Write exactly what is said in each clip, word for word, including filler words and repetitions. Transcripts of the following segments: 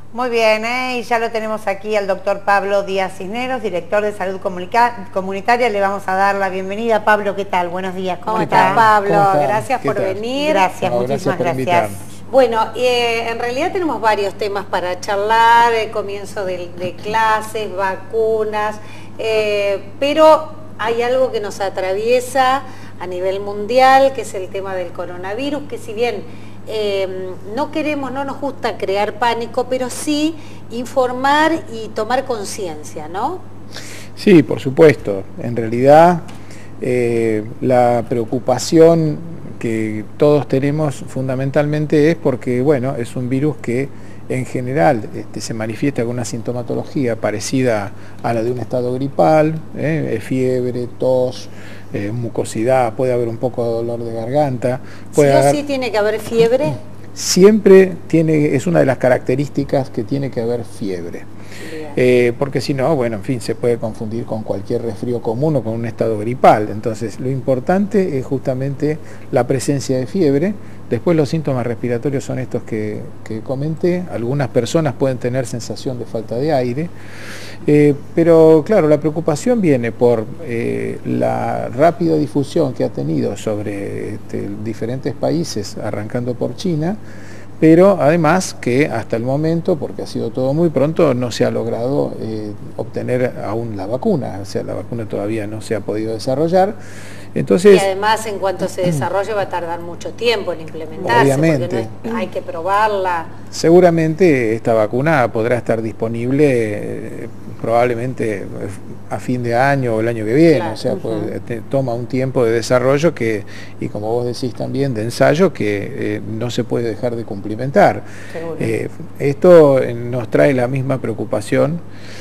Muy bien, ¿eh? Y ya lo tenemos aquí al doctor Pablo Díaz Cisneros, director de Salud Comunitaria. Le vamos a dar la bienvenida. Pablo, ¿qué tal? Buenos días, ¿cómo, ¿Cómo está? estás, Pablo? ¿Cómo está? Gracias por tal? venir. Gracias, No, muchísimas gracias. gracias. Bueno, eh, en realidad tenemos varios temas para charlar, el comienzo de, de clases, vacunas, eh, pero hay algo que nos atraviesa a nivel mundial, que es el tema del coronavirus, que si bien eh, no queremos, no nos gusta crear pánico, pero sí informar y tomar conciencia, ¿no? Sí, por supuesto. En realidad, eh, la preocupación que todos tenemos fundamentalmente es porque, bueno, es un virus que en general este, se manifiesta con una sintomatología parecida a la de un estado gripal, ¿eh? fiebre, tos, eh, mucosidad, puede haber un poco de dolor de garganta. Puede ¿Sí o haber... sí tiene que haber fiebre? Siempre tiene, es una de las características que tiene que haber fiebre. Eh, porque si no, bueno, en fin, se puede confundir con cualquier resfrío común o con un estado gripal. Entonces, lo importante es justamente la presencia de fiebre. Después los síntomas respiratorios son estos que, que comenté. Algunas personas pueden tener sensación de falta de aire. Eh, pero claro, la preocupación viene por eh, la rápida difusión que ha tenido sobre este, diferentes países, arrancando por China, pero además que hasta el momento, porque ha sido todo muy pronto, no se ha logrado eh, obtener aún la vacuna, o sea, la vacuna todavía no se ha podido desarrollar. Entonces, y además en cuanto se desarrolle va a tardar mucho tiempo en implementarse, obviamente, porque no es, hay que probarla. Seguramente esta vacuna podrá estar disponible eh, probablemente a fin de año o el año que viene, claro. O sea, uh-huh. pues, te, toma un tiempo de desarrollo que, y como vos decís también, de ensayo que eh, no se puede dejar de cumplimentar. Eh, esto nos trae la misma preocupación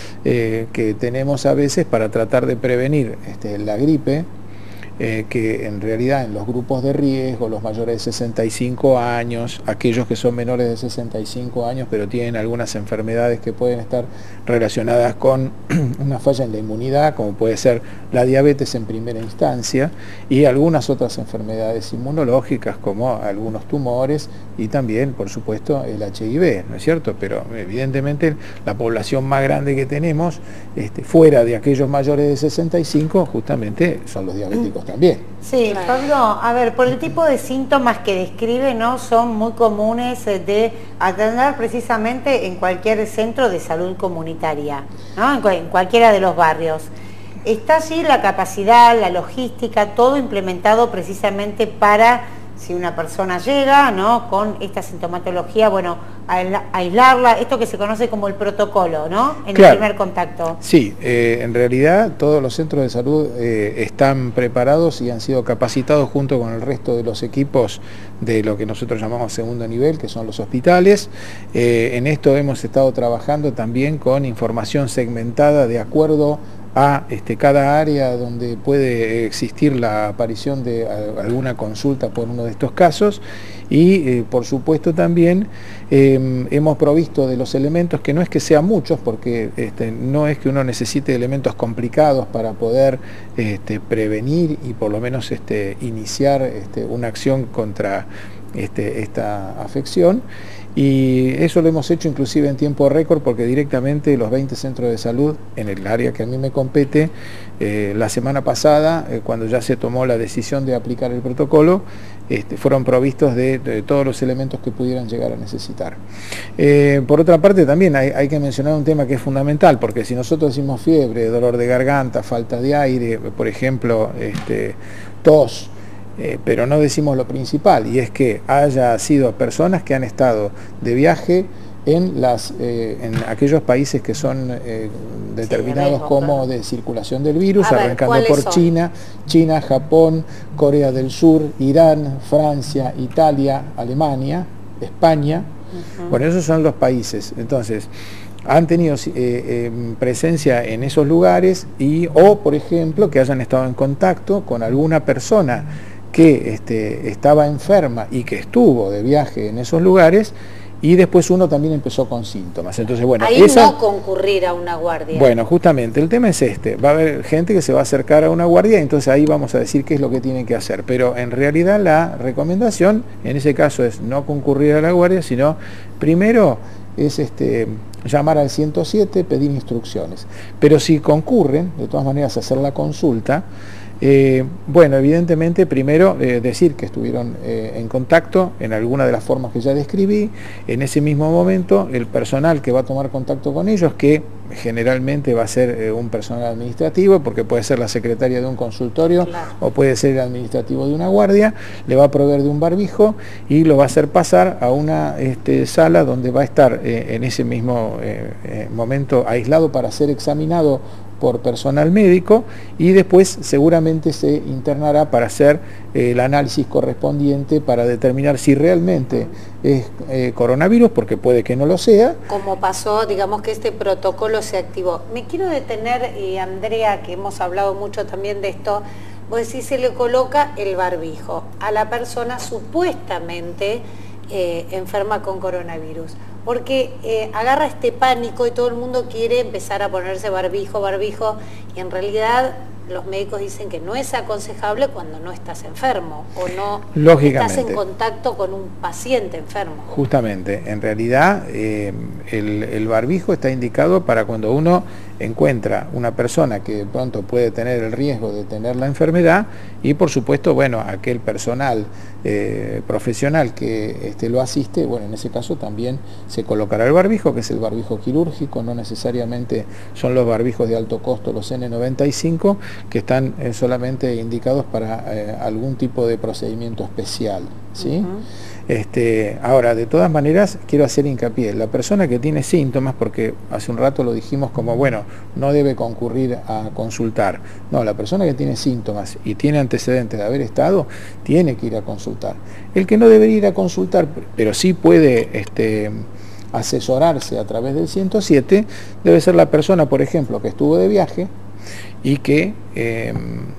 eh, que tenemos a veces para tratar de prevenir este, la gripe, Eh, que en realidad en los grupos de riesgo, los mayores de sesenta y cinco años, aquellos que son menores de sesenta y cinco años pero tienen algunas enfermedades que pueden estar relacionadas con una falla en la inmunidad, como puede ser la diabetes en primera instancia, y algunas otras enfermedades inmunológicas como algunos tumores y también, por supuesto, el H I V, ¿no es cierto? Pero evidentemente la población más grande que tenemos, este, fuera de aquellos mayores de sesenta y cinco, justamente son los diabéticos también. Sí, Pablo, a ver, por el tipo de síntomas que describe, ¿no? Son muy comunes de atender precisamente en cualquier centro de salud comunitaria, ¿no? En, en cualquiera de los barrios. Está allí la capacidad, la logística, todo implementado precisamente para, si una persona llega, ¿no? Con esta sintomatología, bueno, aislarla, esto que se conoce como el protocolo, ¿no? En claro. el primer contacto. Sí, eh, en realidad todos los centros de salud eh, están preparados y han sido capacitados junto con el resto de los equipos de lo que nosotros llamamos segundo nivel, que son los hospitales. Eh, en esto hemos estado trabajando también con información segmentada de acuerdo a este, cada área donde puede existir la aparición de a, alguna consulta por uno de estos casos y eh, por supuesto también eh, hemos provisto de los elementos, que no es que sean muchos, porque este, no es que uno necesite elementos complicados para poder este, prevenir y por lo menos este, iniciar este, una acción contra este, esta afección. Y eso lo hemos hecho inclusive en tiempo récord, porque directamente los veinte centros de salud en el área que a mí me compete, eh, la semana pasada, eh, cuando ya se tomó la decisión de aplicar el protocolo, este, fueron provistos de, de todos los elementos que pudieran llegar a necesitar. Eh, por otra parte también hay, hay que mencionar un tema que es fundamental, porque si nosotros decimos fiebre, dolor de garganta, falta de aire, por ejemplo, este, tos, Eh, pero no decimos lo principal, y es que haya sido personas que han estado de viaje en, las, eh, en aquellos países que son eh, determinados sí, como de circulación del virus, a arrancando ver, por son? China, China, Japón, Corea del Sur, Irán, Francia, Italia, Alemania, España. Uh-huh. Bueno, esos son los países. Entonces, han tenido eh, eh, presencia en esos lugares y o, por ejemplo, que hayan estado en contacto con alguna persona que este, estaba enferma y que estuvo de viaje en esos lugares, y después uno también empezó con síntomas. Entonces, bueno, ahí esa, no concurrir a una guardia. Bueno, justamente, el tema es este, va a haber gente que se va a acercar a una guardia, entonces ahí vamos a decir qué es lo que tienen que hacer, pero en realidad la recomendación en ese caso es no concurrir a la guardia, sino primero es este, llamar al ciento siete, pedir instrucciones. Pero si concurren, de todas maneras, hacer la consulta, Eh, bueno, evidentemente primero eh, decir que estuvieron eh, en contacto en alguna de las formas que ya describí. En ese mismo momento el personal que va a tomar contacto con ellos, que generalmente va a ser eh, un personal administrativo, porque puede ser la secretaria de un consultorio, claro, o puede ser el administrativo de una guardia, le va a proveer de un barbijo y lo va a hacer pasar a una este, sala donde va a estar eh, en ese mismo eh, eh, momento aislado para ser examinado por personal médico, y después seguramente se internará para hacer eh, el análisis correspondiente para determinar si realmente es eh, coronavirus, porque puede que no lo sea. Como pasó, digamos que este protocolo se activó. Me quiero detener, eh, Andrea, que hemos hablado mucho también de esto. Vos decís, se le coloca el barbijo a la persona supuestamente eh, enferma con coronavirus, porque eh, agarra este pánico y todo el mundo quiere empezar a ponerse barbijo, barbijo, y en realidad los médicos dicen que no es aconsejable cuando no estás enfermo o no estás en contacto con un paciente enfermo. Justamente, en realidad eh, el, el barbijo está indicado para cuando uno encuentra una persona que de pronto puede tener el riesgo de tener la enfermedad, y por supuesto, bueno, aquel personal eh, profesional que este, lo asiste, bueno, en ese caso también se colocará el barbijo, que es el barbijo quirúrgico, no necesariamente son los barbijos de alto costo, los ene noventa y cinco, que están eh, solamente indicados para eh, algún tipo de procedimiento especial, ¿sí? Uh-huh. Este, ahora, de todas maneras, quiero hacer hincapié, la persona que tiene síntomas, porque hace un rato lo dijimos como, bueno, no debe concurrir a consultar. No, la persona que tiene síntomas y tiene antecedentes de haber estado, tiene que ir a consultar. El que no debería ir a consultar, pero sí puede este, asesorarse a través del ciento siete, debe ser la persona, por ejemplo, que estuvo de viaje y que Eh,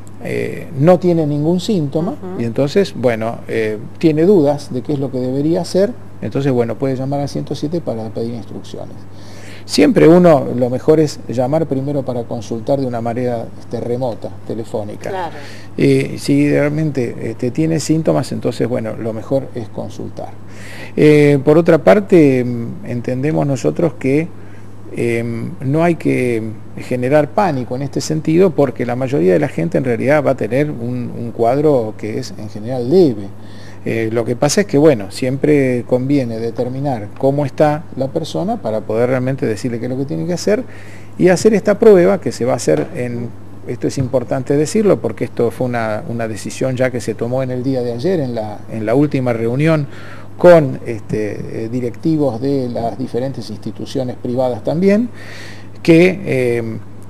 Eh, no tiene ningún síntoma, uh-huh, y entonces, bueno, eh, tiene dudas de qué es lo que debería hacer, entonces, bueno, puede llamar al ciento siete para pedir instrucciones. Siempre uno, lo mejor es llamar primero para consultar de una manera este, remota, telefónica. Claro. Eh, si realmente este, tiene síntomas, entonces, bueno, lo mejor es consultar. Eh, por otra parte, entendemos nosotros que Eh, no hay que generar pánico en este sentido, porque la mayoría de la gente en realidad va a tener un, un cuadro que es en general leve. Eh, lo que pasa es que, bueno, siempre conviene determinar cómo está la persona para poder realmente decirle qué es lo que tiene que hacer, y hacer esta prueba que se va a hacer en, esto es importante decirlo porque esto fue una, una decisión ya que se tomó en el día de ayer, en la, en la última reunión con este, eh, directivos de las diferentes instituciones privadas también, que eh,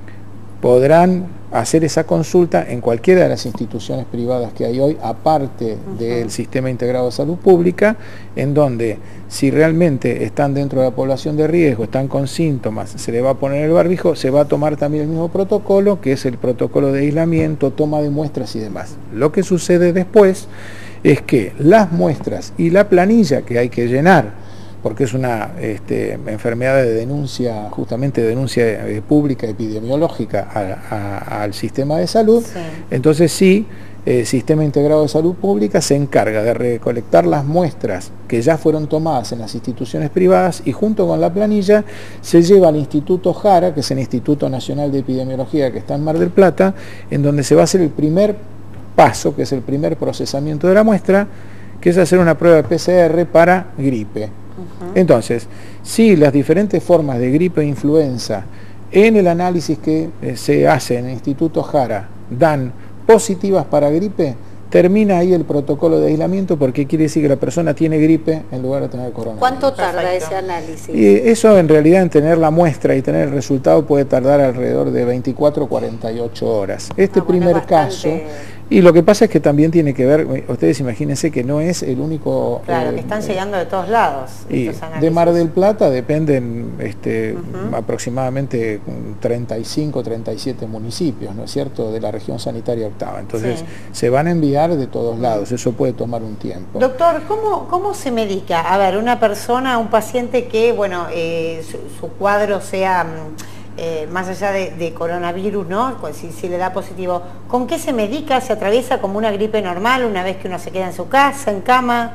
podrán hacer esa consulta en cualquiera de las instituciones privadas que hay hoy, aparte uh-huh, del Sistema Integrado de Salud Pública, en donde si realmente están dentro de la población de riesgo, están con síntomas, se le va a poner el barbijo, se va a tomar también el mismo protocolo, que es el protocolo de aislamiento, toma de muestras y demás. Lo que sucede después es que las muestras y la planilla que hay que llenar, porque es una este, enfermedad de denuncia, justamente denuncia eh, pública epidemiológica a, a, al sistema de salud, sí. Entonces sí, el Sistema Integrado de Salud Pública se encarga de recolectar las muestras que ya fueron tomadas en las instituciones privadas, y junto con la planilla se lleva al Instituto Jara, que es el Instituto Nacional de Epidemiología que está en Mar del Plata, en donde se va a hacer el primer paso, que es el primer procesamiento de la muestra, que es hacer una prueba de P C R para gripe. Uh-huh. Entonces, si las diferentes formas de gripe e influenza en el análisis que eh, se hace en el Instituto Jara dan positivas para gripe, termina ahí el protocolo de aislamiento, porque quiere decir que la persona tiene gripe en lugar de tener coronavirus. ¿Cuánto tarda Perfecto. ese análisis? Y eso en realidad, en tener la muestra y tener el resultado, puede tardar alrededor de veinticuatro a cuarenta y ocho horas. Este ah, primer bueno, caso... Y lo que pasa es que también tiene que ver, ustedes imagínense que no es el único... Claro, eh, que están llegando de todos lados. Y de Mar del Plata dependen este, uh-huh, aproximadamente treinta y cinco, treinta y siete municipios, ¿no es cierto?, de la región sanitaria octava. Entonces, sí, se van a enviar de todos lados, eso puede tomar un tiempo. Doctor, ¿cómo, cómo se medica? A ver, una persona, un paciente que, bueno, eh, su, su cuadro sea... Eh, más allá de, de coronavirus, ¿no? Pues si, si le da positivo, ¿con qué se medica? ¿Se atraviesa como una gripe normal una vez que uno se queda en su casa, en cama?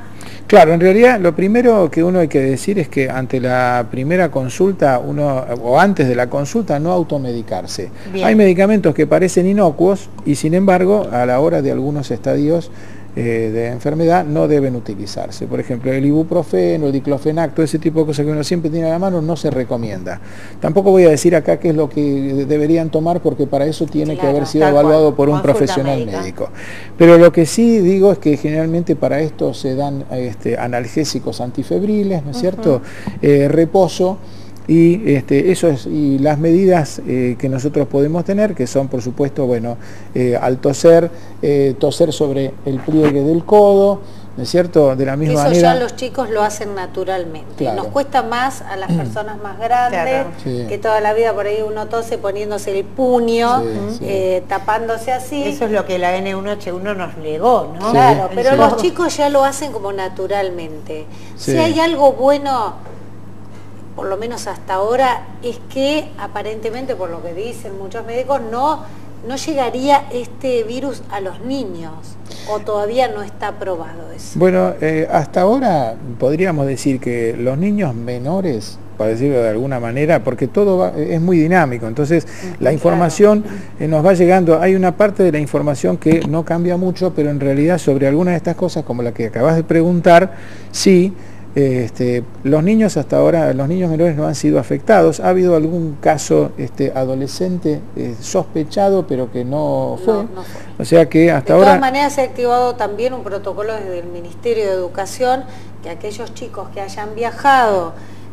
Claro, en realidad lo primero que uno hay que decir es que ante la primera consulta, uno o antes de la consulta, no automedicarse. Bien. Hay medicamentos que parecen inocuos y sin embargo a la hora de algunos estadios eh, de enfermedad no deben utilizarse. Por ejemplo, el ibuprofeno, el diclofenac, todo ese tipo de cosas que uno siempre tiene a la mano no se recomienda. Tampoco voy a decir acá qué es lo que deberían tomar porque para eso tiene claro, que haber sido evaluado por un profesional médica. médico. Pero lo que sí digo es que generalmente para esto se dan este, analgésicos antifebriles, ¿no es uh-huh. cierto? Eh, reposo. Y este, eso es, y las medidas eh, que nosotros podemos tener, que son por supuesto, bueno, eh, al toser, eh, toser sobre el pliegue del codo, ¿no es cierto? De la misma eso manera. Eso ya los chicos lo hacen naturalmente. Claro. Nos cuesta más a las personas más grandes, claro. sí. que toda la vida por ahí uno tose poniéndose el puño, sí, sí. Eh, tapándose así. Eso es lo que la N uno H uno nos legó, ¿no? Sí. Claro, pero sí. los chicos ya lo hacen como naturalmente. Sí. Si hay algo bueno, por lo menos hasta ahora, es que aparentemente, por lo que dicen muchos médicos, no, no llegaría este virus a los niños, o todavía no está probado eso. Bueno, eh, hasta ahora podríamos decir que los niños menores, para decirlo de alguna manera, porque todo va, es muy dinámico, entonces la información eh, nos va llegando, hay una parte de la información que no cambia mucho, pero en realidad sobre algunas de estas cosas, como la que acabas de preguntar, sí. Este, los niños hasta ahora, los niños menores no han sido afectados. Ha habido algún caso este, adolescente eh, sospechado, pero que no fue. No, no fue. O sea que hasta ahora... De todas maneras se ha activado también un protocolo desde el Ministerio de Educación, que aquellos chicos que hayan viajado,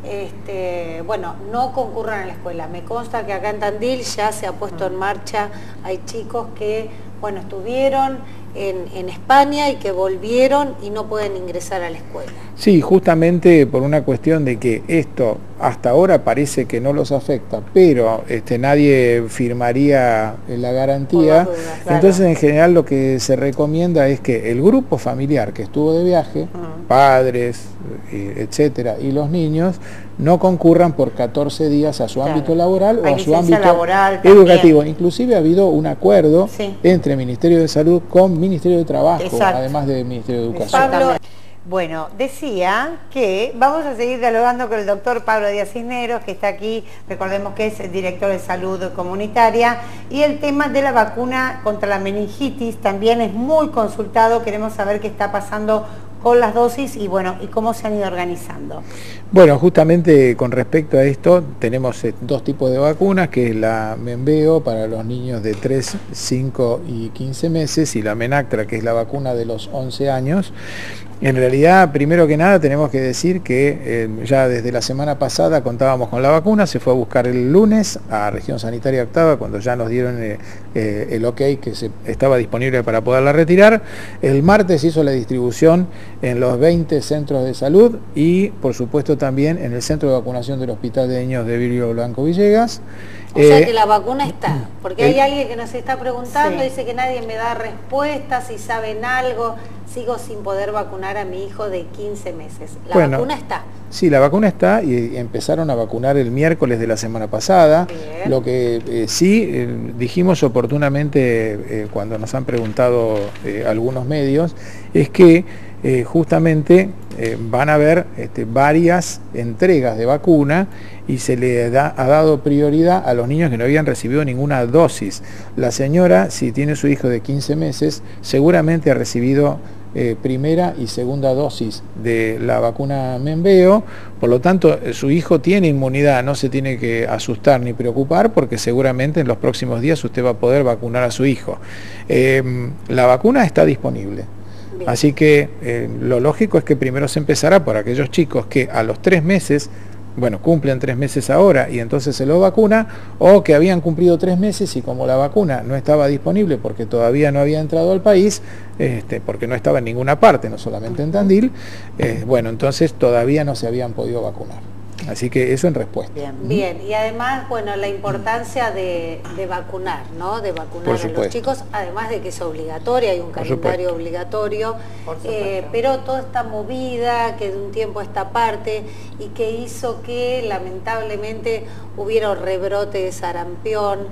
este, bueno, no concurran a la escuela. Me consta que acá en Tandil ya se ha puesto en marcha, hay chicos que, bueno, estuvieron En, en España y que volvieron y no pueden ingresar a la escuela. Sí, justamente por una cuestión de que esto hasta ahora parece que no los afecta, pero este, nadie firmaría la garantía. Dudas, claro. Entonces en general lo que se recomienda es que el grupo familiar que estuvo de viaje, uh-huh. padres, etcétera, y los niños no concurran por catorce días a su claro. ámbito laboral o a su ámbito laboral educativo. También. Inclusive ha habido un acuerdo sí. entre Ministerio de Salud con Ministerio de Trabajo, exacto. además del Ministerio de Educación. Pablo, bueno, decía que vamos a seguir dialogando con el doctor Pablo Díaz Cisneros, que está aquí, recordemos que es el director de salud comunitaria, y el tema de la vacuna contra la meningitis también es muy consultado, queremos saber qué está pasando con las dosis y bueno, y cómo se han ido organizando. Bueno, justamente con respecto a esto, tenemos dos tipos de vacunas, que es la Menveo para los niños de tres, cinco y quince meses y la Menactra, que es la vacuna de los once años. En realidad, primero que nada, tenemos que decir que eh, ya desde la semana pasada contábamos con la vacuna, se fue a buscar el lunes a Región Sanitaria Octava, cuando ya nos dieron eh, eh, el ok que se, estaba disponible para poderla retirar. El martes hizo la distribución en los veinte centros de salud y, por supuesto, también en el centro de vacunación del Hospital de Niños de Virgilio Blanco Villegas. O eh, sea que la vacuna está, porque el, hay alguien que nos está preguntando, sí. dice que nadie me da respuestas, si saben algo, sigo sin poder vacunar a mi hijo de quince meses. La bueno, vacuna está. Sí, la vacuna está y empezaron a vacunar el miércoles de la semana pasada. Bien. Lo que eh, sí eh, dijimos oportunamente eh, cuando nos han preguntado eh, algunos medios es que eh, justamente eh, van a haber este, varias entregas de vacuna y se le da, ha dado prioridad a los niños que no habían recibido ninguna dosis. La señora, si tiene su hijo de quince meses, seguramente ha recibido Eh, primera y segunda dosis de la vacuna Menveo, por lo tanto su hijo tiene inmunidad, no se tiene que asustar ni preocupar porque seguramente en los próximos días usted va a poder vacunar a su hijo. Eh, la vacuna está disponible, bien. Así que eh, lo lógico es que primero se empezará por aquellos chicos que a los tres meses bueno, cumplen tres meses ahora y entonces se lo vacuna, o que habían cumplido tres meses y como la vacuna no estaba disponible porque todavía no había entrado al país, este, porque no estaba en ninguna parte, no solamente en Tandil, eh, bueno, entonces todavía no se habían podido vacunar. Así que eso en respuesta. Bien, bien. Y además, bueno, la importancia de, de vacunar, ¿no? De vacunar a los chicos, además de que es obligatoria, hay un calendario obligatorio, eh, pero toda esta movida que de un tiempo a esta parte y que hizo que lamentablemente hubiera un rebrote de sarampión.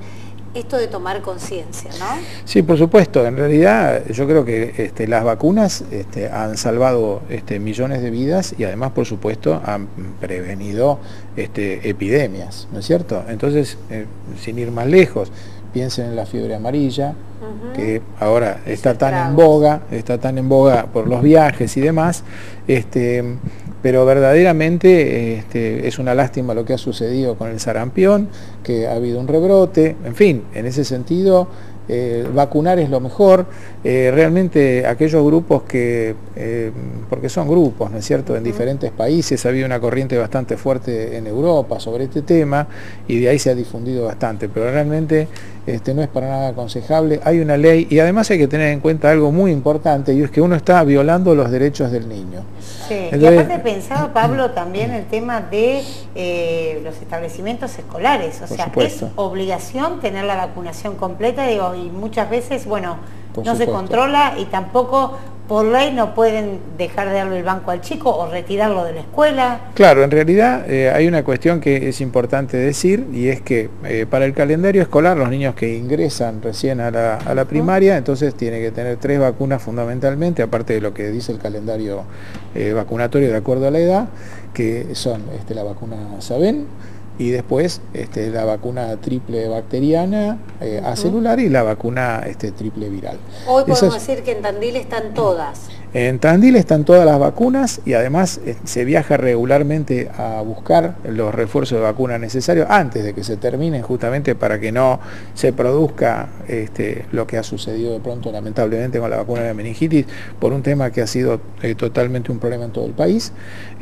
esto de tomar conciencia, ¿no? Sí, por supuesto. En realidad yo creo que este, las vacunas este, han salvado este, millones de vidas y además, por supuesto, han prevenido este, epidemias, ¿no es cierto? Entonces, eh, sin ir más lejos, piensen en la fiebre amarilla, uh-huh. que ahora está tan en boga, está tan en boga por los viajes y demás, este, pero verdaderamente este, es una lástima lo que ha sucedido con el sarampión, que ha habido un rebrote, en fin, en ese sentido eh, vacunar es lo mejor. Eh, realmente aquellos grupos que, eh, porque son grupos, ¿no es cierto?, en diferentes países, ha habido una corriente bastante fuerte en Europa sobre este tema y de ahí se ha difundido bastante, pero realmente este, no es para nada aconsejable. Hay una ley y además hay que tener en cuenta algo muy importante, y es que uno está violando los derechos del niño. Sí, entonces, y aparte pensaba, Pablo, también el tema de eh, los establecimientos escolares, o sea, supuesto. Es obligación tener la vacunación completa, digo, y muchas veces, bueno, por no supuesto. Se controla y tampoco por ley no pueden dejar de darle el banco al chico o retirarlo de la escuela. Claro, en realidad eh, hay una cuestión que es importante decir, y es que eh, para el calendario escolar los niños que ingresan recién a la, a la primaria, entonces tienen que tener tres vacunas fundamentalmente, aparte de lo que dice el calendario eh, vacunatorio de acuerdo a la edad, que son este, la vacuna Sabén, y después este, la vacuna triple bacteriana, eh, uh-huh. acelular, y la vacuna este, triple viral. Hoy podemos Esas, decir que en Tandil están todas. En Tandil están todas las vacunas y además eh, se viaja regularmente a buscar los refuerzos de vacuna necesarios antes de que se terminen, justamente para que no se produzca este, lo que ha sucedido de pronto lamentablemente con la vacuna de la meningitis, por un tema que ha sido eh, totalmente un problema en todo el país.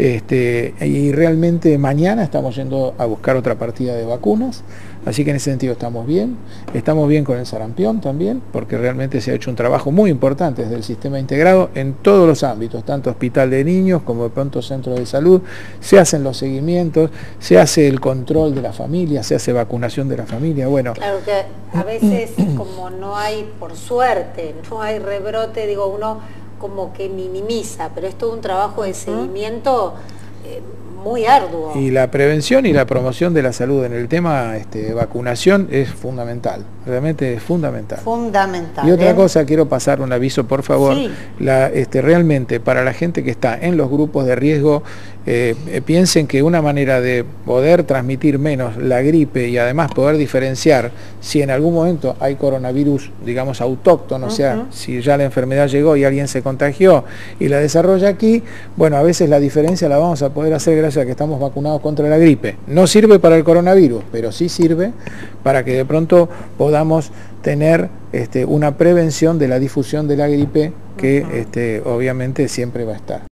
Este, y realmente mañana estamos yendo a buscar otra partida de vacunas, así que en ese sentido estamos bien. Estamos bien con el sarampión también, porque realmente se ha hecho un trabajo muy importante desde el sistema integrado en todos los ámbitos, tanto hospital de niños como de pronto centro de salud. Se hacen los seguimientos, se hace el control de la familia, se hace vacunación de la familia. Bueno, claro que a veces como no hay, por suerte, no hay rebrote, digo, uno como que minimiza, pero es todo un trabajo de seguimiento eh, muy arduo. Y la prevención y la promoción de la salud en el tema este, vacunación es fundamental, realmente es fundamental. Fundamental. Y otra ¿eh? cosa, quiero pasar un aviso, por favor, sí. la, este, realmente para la gente que está en los grupos de riesgo, eh, eh, piensen que una manera de poder transmitir menos la gripe y además poder diferenciar si en algún momento hay coronavirus, digamos, autóctono, uh-huh. o sea, si ya la enfermedad llegó y alguien se contagió y la desarrolla aquí, bueno, a veces la diferencia la vamos a poder hacer gracias a que estamos vacunados contra la gripe. No sirve para el coronavirus, pero sí sirve para que de pronto podamos tener este, una prevención de la difusión de la gripe que uh-huh. este, obviamente siempre va a estar.